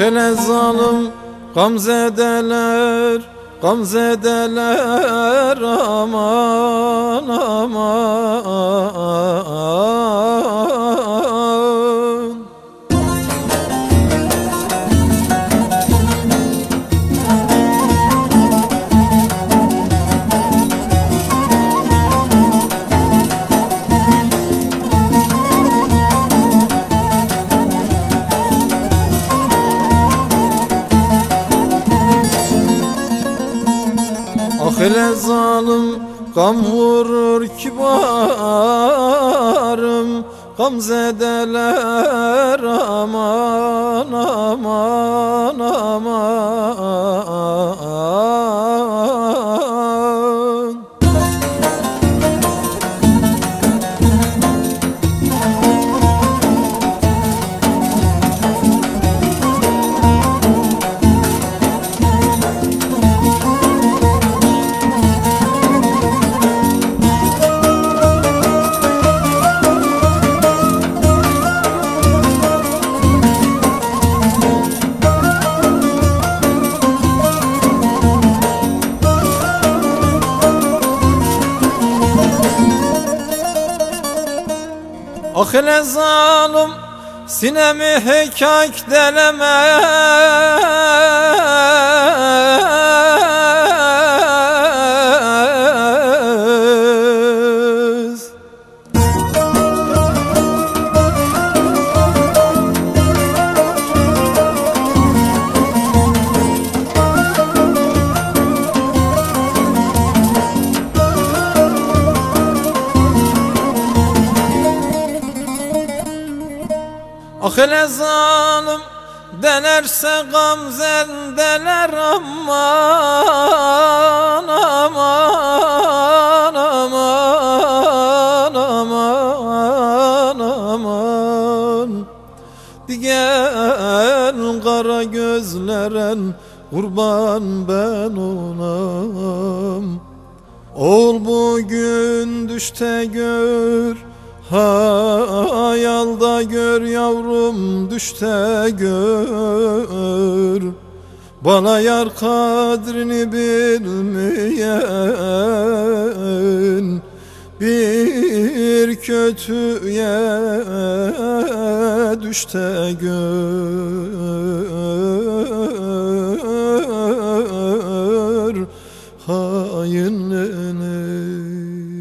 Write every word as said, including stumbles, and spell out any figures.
hele zalim gamzedeler, gamzedeler aman aman. Ah hele zalim gam vurur kibarım, gamzedeler aman aman aman. Ah hele zalim sinemi hekak delemez. Ah hele zalim denerse gamzendeler aman aman aman aman aman. Diğer kara gözleren kurban ben onam. Ol bugün düşte gör, hayalda gör yavrum, düşte gör. Bana yar kadrini bilmeyen bir kötüye düşte gör hainliğini.